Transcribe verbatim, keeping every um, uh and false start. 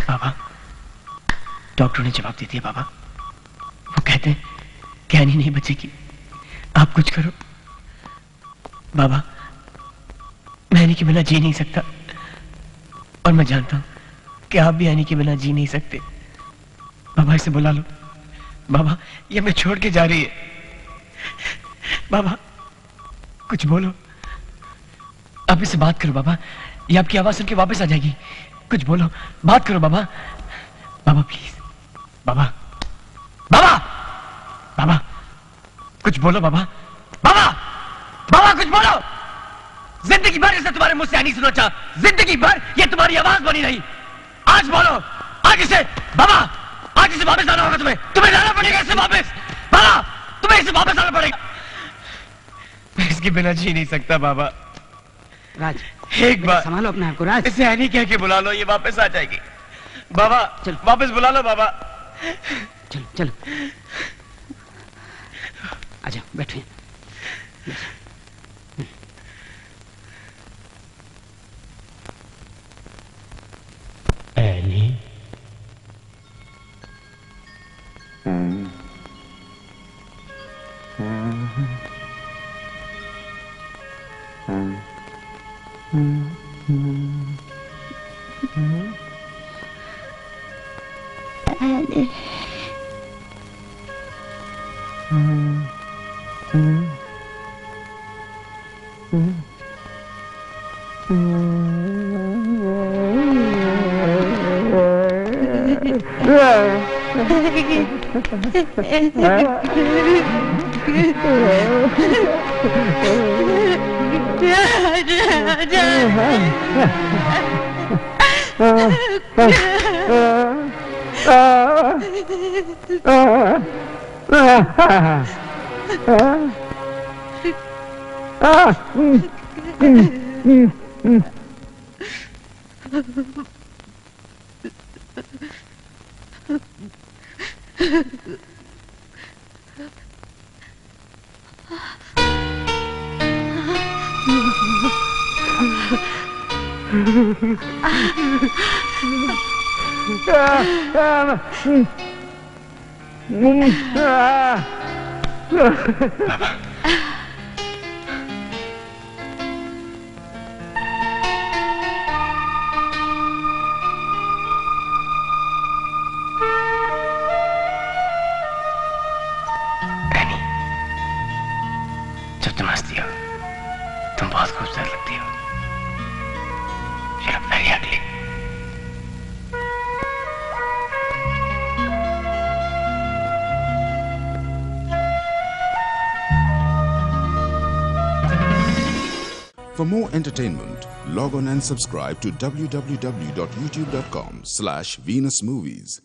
बाबा, doctor ने जवाब दे दिया बाबा। वो कहते हैं कि एनी नहीं बचेगी, आप कुछ करो। बाबा, मैं एनी के बिना जी नहीं सकता, और मैं जानता हूं कि आप भी एनी के बिना जी नहीं सकते। बाबा, इसे बुला लो। बाबा, ये मैं छोड़ के जा रही है। बाबा, कुछ बोलो। आप इससे बात करो बाबा, ये आपकी आवाज सुन के वापस आ जाएगी। कुछ बोलो, बात करो बाबा। बाबा प्लीज, बाबा, बाबा, बाबा, कुछ बोलो बाबा। बाबा, बाबा कुछ बोलो। जिंदगी भर इसे तुम्हारे मुंह से नहीं सुना चाह, जिंदगी भर ये तुम्हारी आवाज बनी रही। आज बोलो, आज इसे, बाबा, आज इसे वापस आना होगा तुम्हें, तुम्हें लाना पड़ेगा इसे वापस। बाबा, तुम्हें इसे वापस आना पड़ेगा। मैं इसके बिना जी नहीं सकता बाबा। राज, एक बार संभालो अपने आप को राज। इसे एनी कह के बुला लो, ये वापस आ जाएगी। बाबा, चल वापस बुला लो बाबा। चलो चलो, आजा बैठिए। एनी, जब तुम हंसती हो तुम बहुत खूबसूरत लगती हो। You're very ugly. For more entertainment, log on and subscribe to w w w dot youtube dot com slash Venus Movies.